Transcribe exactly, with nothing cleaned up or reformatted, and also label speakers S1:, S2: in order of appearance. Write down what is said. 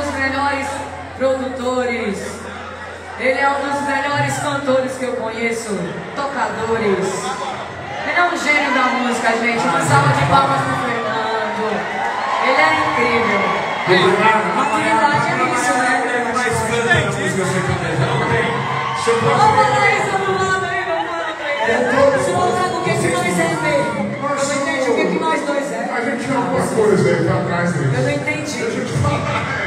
S1: dos melhores produtores. Ele é um dos melhores cantores que eu conheço, tocadores. Ele é um gênio da música, gente. Uma salva de palmas pro Fernando. Ele é incrível. É, maturidade é isso, né?
S2: Mas canta música sertaneja, não tem.
S1: Vamos falar isso do lado aí, vamos falar pra ele. Se voltar com o que que nós é mesmo? Eu não entendi o que que nós dois é.
S3: A gente chama uma coisa aí pra trás dele.
S1: Eu não entendi.
S3: Deixa eu te falar.